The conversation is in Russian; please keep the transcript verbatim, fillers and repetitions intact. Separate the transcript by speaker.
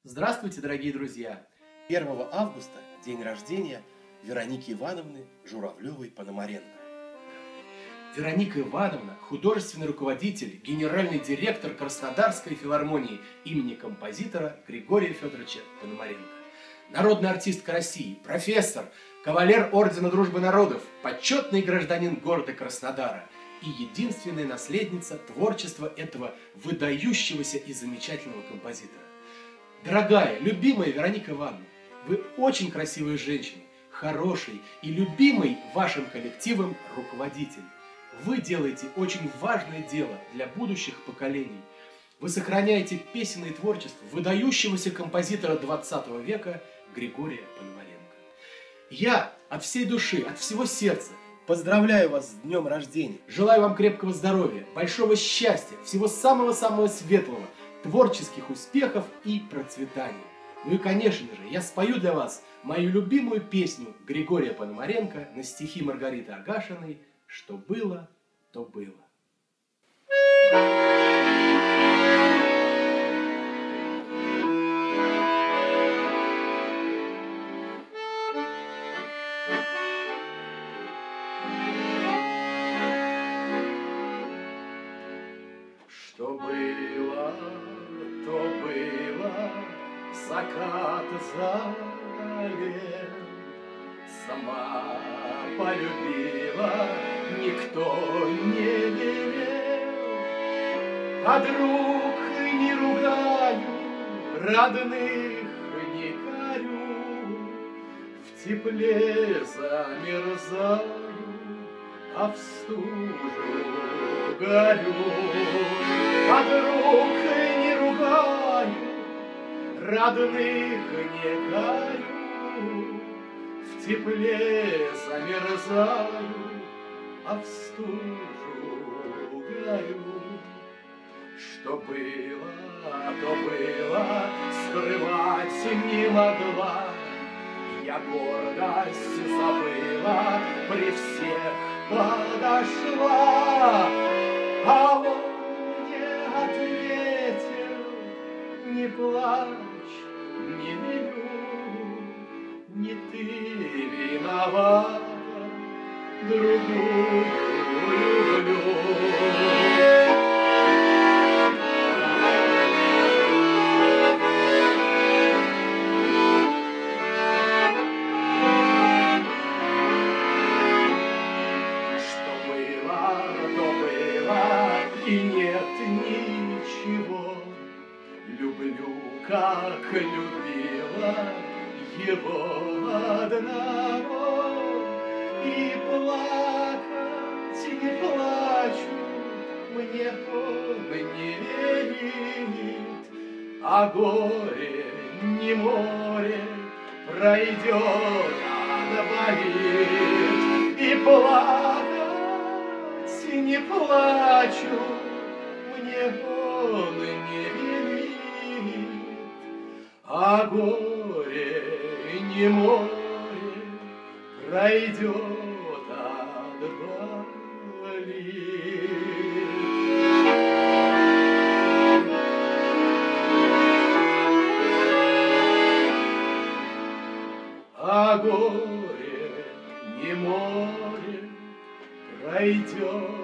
Speaker 1: Здравствуйте, дорогие друзья!
Speaker 2: первого августа день рождения Вероники Ивановны Журавлевой-Пономаренко.
Speaker 1: Вероника Ивановна – художественный руководитель, генеральный директор Краснодарской филармонии имени композитора Григория Федоровича Пономаренко. Народная артистка России, профессор, кавалер Ордена Дружбы Народов, почетный гражданин города Краснодара и единственная наследница творчества этого выдающегося и замечательного композитора. Дорогая, любимая Вероника Ивановна, вы очень красивая женщина, хороший и любимый вашим коллективом руководитель. Вы делаете очень важное дело для будущих поколений. Вы сохраняете песенное творчество выдающегося композитора двадцатого века Григория Пономаренко. Я от всей души, от всего сердца
Speaker 2: Поздравляю вас с днем рождения!
Speaker 1: желаю вам крепкого здоровья, большого счастья, всего самого-самого светлого, творческих успехов и процветания. Ну и, конечно же, я спою для вас мою любимую песню Григория Пономаренко на стихи Маргариты Агашиной «Что было, то было». Что было, то было, закат залил, сама полюбила, никто не велел. Подруг не ругаю, родных не корю, в тепле замерзаю, а в стужу горю. Подруг не ругаю, родных не корю, в тепле замерзаю, а в стужу горю. Что было, то было, скрывать не могла, я гордость забыла, при всех подошла, а он не плачь, не виню, не ты виновата, другую люблю. Что было, то было, и нет ничего. Люблю, как любила его одного, и плакать не плачу, мне он не верит, а горе не море пройдет, а болит. И плакать не плачу, мне он не верит, а горе не море пройдет, отболит. А горе не море пройдет,